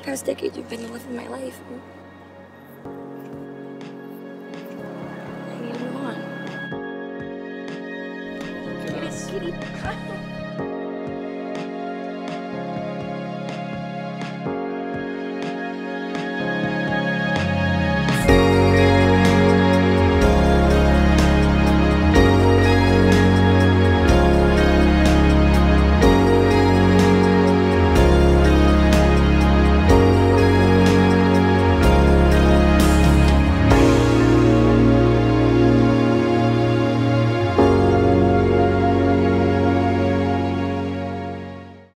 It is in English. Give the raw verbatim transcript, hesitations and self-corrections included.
past decade you've been living my life. I need to move on. Kitty, kitty.